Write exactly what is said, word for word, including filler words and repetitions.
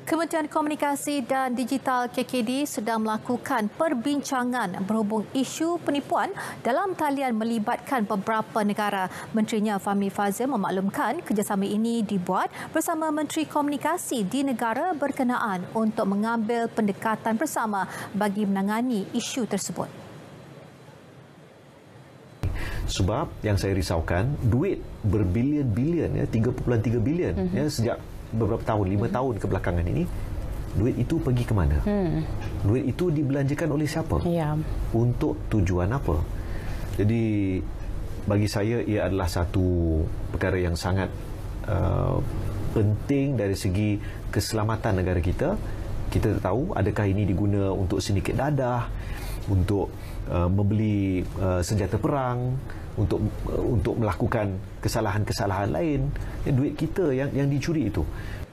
Kementerian Komunikasi dan Digital K K D sedang melakukan perbincangan berhubung isu penipuan dalam talian melibatkan beberapa negara. Menterinya Fahmi Fadzil memaklumkan kerjasama ini dibuat bersama Menteri Komunikasi di negara berkenaan untuk mengambil pendekatan bersama bagi menangani isu tersebut. Sebab yang saya risaukan, duit berbilion-bilion, ya, tiga perpuluhan tiga bilion mm-hmm. ya, sejak beberapa tahun, lima hmm. tahun kebelakangan ini, duit itu pergi ke mana? Hmm. Duit itu dibelanjakan oleh siapa? Ya. Untuk tujuan apa? Jadi, bagi saya ia adalah satu perkara yang sangat uh, penting dari segi keselamatan negara kita. Kita tahu adakah ini diguna untuk sindiket dadah, untuk uh, membeli uh, senjata perang, untuk uh, untuk melakukan kesalahan-kesalahan lain. Ya, duit kita yang yang dicuri itu.